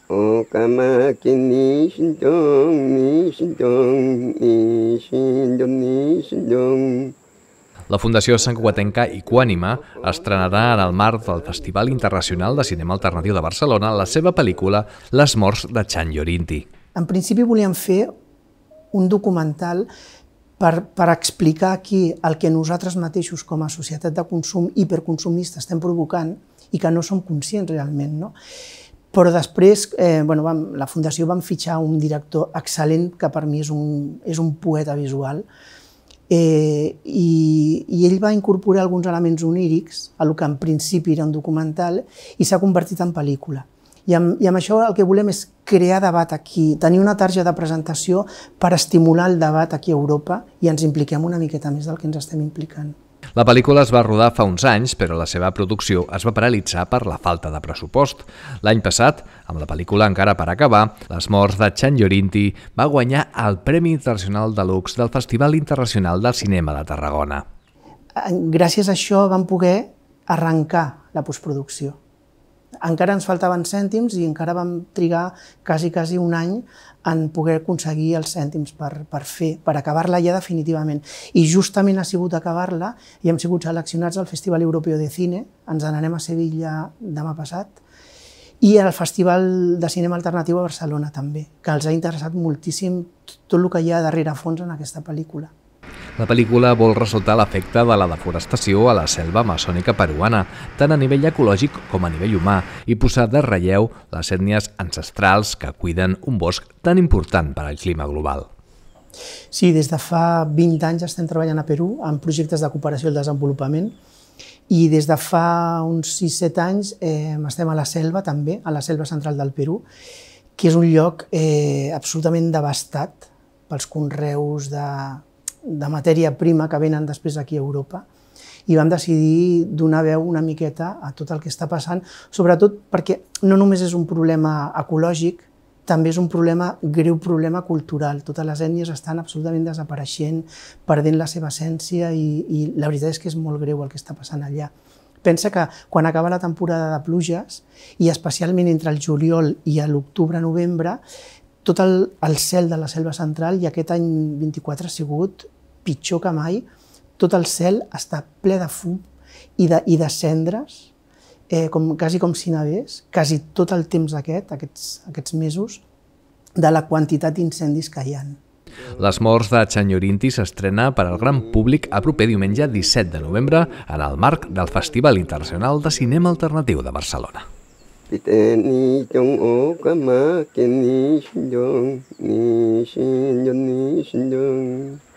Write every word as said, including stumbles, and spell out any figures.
La Fundació Santcugatenca Equànime estrenarà en el marc del Festival Internacional de Cinema Alternatiu de Barcelona la seva pel·lícula Les morts de Chan Yorinti. En principi volíem fer un documental per, per explicar aquí el que nosaltres mateixos com a societat de consum hiperconsumista estem provocant i que no som conscients realment, no? Però després, eh, bueno, vam, la Fundació vam fitxar un director excel·lent que per mi és un, és un poeta visual, eh, i, i ell va incorporar alguns elements onírics a el que en principi era un documental i s'ha convertit en pel·lícula. I amb, I amb això el que volem és crear debat aquí, tenir una targeta de presentació per estimular el debat aquí a Europa i ens impliquem una miqueta més del que ens estem implicant. La pel·lícula es va rodar fa uns anys, però la seva producció es va paralitzar per la falta de pressupost. L'any passat, amb la pel·lícula encara per acabar, Les morts de Chan Yorinti va guanyar el Premi Internacional de Lux del Festival Internacional del Cinema de Tarragona. Gràcies a això vam poder arrencar la postproducció. Encara ens faltaven cèntims i encara vam trigar quasi, quasi un any en poder aconseguir els cèntims per, per fer, per acabar-la ja definitivament. I justament ha sigut acabar-la i hem sigut seleccionats al Festival Europeu de Cine, ens n'anem a Sevilla demà passat, i al Festival de Cinema Alternatiu a Barcelona també, que els ha interessat moltíssim tot el que hi ha darrere fons en aquesta pel·lícula. La pel·lícula vol ressaltar l'efecte de la deforestació a la selva amazònica peruana, tant a nivell ecològic com a nivell humà, i posar de relleu les ètnies ancestrals que cuiden un bosc tan important per al clima global. Sí, des de fa vint anys estem treballant a Perú en projectes de cooperació al desenvolupament i des de fa uns sis set anys eh, estem a la selva també, a la selva central del Perú, que és un lloc eh, absolutament devastat pels conreus de de matèria prima que venen després aquí a Europa i vam decidir donar veu una miqueta a tot el que està passant, sobretot perquè no només és un problema ecològic, també és un problema, greu problema cultural. Totes les ètnies estan absolutament desapareixent, perdent la seva essència i, i la veritat és que és molt greu el que està passant allà. Pensa que quan acaba la temporada de pluges i especialment entre el juliol i l'octubre-novembre, tot el, el cel de la selva central, i aquest any vint-i-quatre ha sigut pitjor que mai, tot el cel està ple de fum i de, i de cendres, eh, com, quasi com si nevés, quasi tot el temps aquest, aquests, aquests mesos, de la quantitat d'incendis que hi ha. Les morts de Chan Yorinti s'estrena per al gran públic a proper diumenge disset de novembre en el marc del Festival Internacional de Cinema Alternatiu de Barcelona. Piteni chong o kama keni shinjong ni shinjong ni shinjong